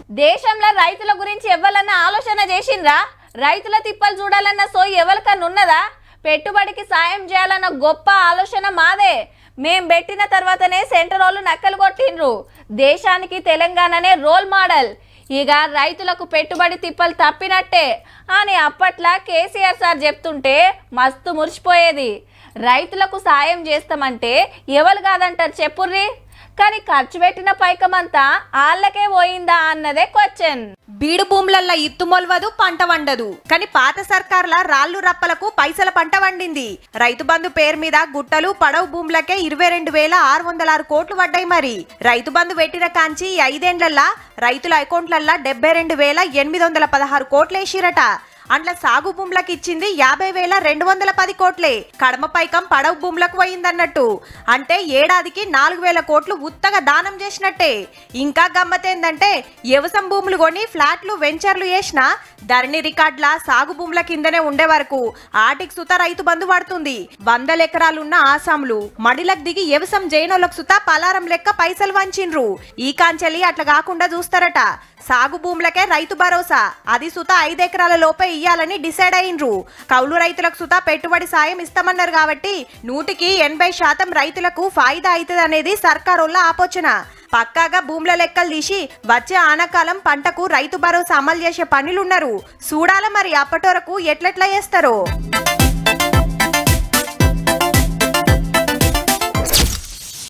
దేశంలో రైతుల గురించి ఎవ్వలన్నా ఆలోచన చేసిండ్రా? రైతుల తిప్పలు చూడాలన్న సోయి ఎవరికన్నా ఉన్నదా? పెట్టుబడికి సాయం చేయాలన్న గొప్ప ఆలోచన మాదే. మేం పెట్టిన తర్వాతనే సెంటర్ వాళ్ళు నక్కలు కొట్టిండ్రు. దేశానికి తెలంగాణనే రోల్ మోడల్. ఇక రైతులకు పెట్టుబడి తిప్పలు తప్పినట్టే అని అప్పట్లా కేసీఆర్ సార్ చెప్తుంటే మస్తు మురిసిపోయేది. రైతులకు సాయం చేస్తామంటే ఎవరు కాదంటారు చెప్పుర్రి? కానీ ఖర్చు పెట్టిన పైకమంతా ఆళ్ళకే పోయిందా అన్నదే క్వశ్చన్. బీడు భూములల్ల ఇత్తు మొలవదు, పంట వండదు. కానీ పాత సర్కార్ల రాళ్లు రప్పలకు పైసల పంట వండింది. రైతు బంధు పేరు మీద గుట్టలు పడవ భూములకే 22,606 కోట్లు పడ్డాయి. మరి రైతు బంధు పెట్టిన కాంచి 5 ఏళ్లల్లా రైతుల అకౌంట్లల్లా 72,816 కోట్లు వేసిరట. అండ్ల సాగు భూములకు ఇచ్చింది 50,210 కోట్లే. కడమ పైకం పడవ భూములకు పోయిందన్నట్టు. అంటే ఏడాదికి 4,000 కోట్లు ఉత్తగా దానం చేసినట్టే. ఇంకా గమ్మతేందంటే వ్యవసాయ భూములు కొని ఫ్లాట్లు వెంచర్లు చేసిన ధరణి రికార్డుల సాగు భూముల కిందనే ఉండే వరకు ఆటికి సుత రైతు బంధు పడుతుంది. 100 ఎకరాలున్న ఆసాములు మడిలకు దిగి వ్యవసాయం జైనోలకు సుత పలారం లెక్క పైసలు వంచిండ్రు. ఈ కాంచెలి అట్లా కాకుండా చూస్తారట. సాగు భూములకే రైతు భరోసా, అది సుత 5 ఎకరాల లోపే ఇయ్యాలని డిసైడ్ అయ్యిండ్రు. కౌలు రైతులకు సుత పెట్టుబడి సాయం ఇస్తామన్నారు కాబట్టి 100% రైతులకు ఫాయిదా అవుతుంది అనేది సర్కారోళ్ళ ఆలోచన. పక్కాగా భూముల లెక్కలు తీసి వచ్చే ఆనకాలం పంటకు రైతు భరోసా అమలు చేసే పనులున్నారు. చూడాల మరి అప్పటి వరకు ఎట్లెట్లా చేస్తారో.